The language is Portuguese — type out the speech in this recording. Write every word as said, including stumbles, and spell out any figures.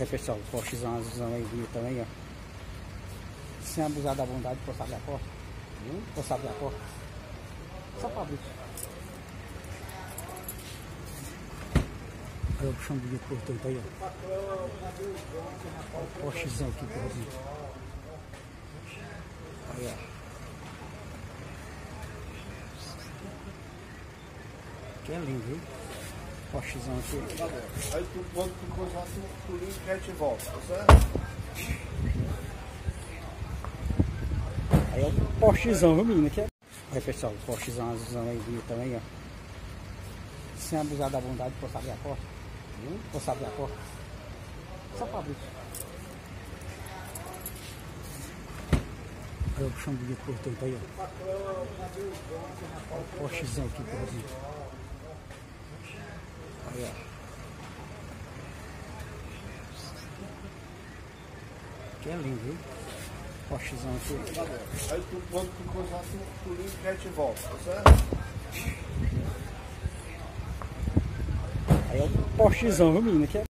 Aí pessoal, postezão azulzão aí bonito também, ó. Sem abusar da bondade, posso abrir a porta? Hum? Posso abrir a porta? Só pra abrir. Aí o bichão bonito portanto aí, ó. Olha o postezão aqui, porzinho. Aí, ó. Que é lindo, viu? Postezão aqui. Aí tu, quando tu coisar, tu, tu limpa e a gente volta, tá certo? Aí é o postezão, viu, menina? Que é... Aí pessoal, o postezão azulzão aí bonito também, ó. Sem abusar da bondade, posso abrir a porta? Hum? Posso abrir a porta? Só pra abrir. Aí o bichão bonito portanto aí, ó. Olha o postezão aqui, porzinho. Aí, ó. Que é lindo, viu? Postezão aqui. Aí tu, quando tu coisar, tu, tu limpa e a gente volta, tá certo? Aí é o postezão, viu, menina? Que é...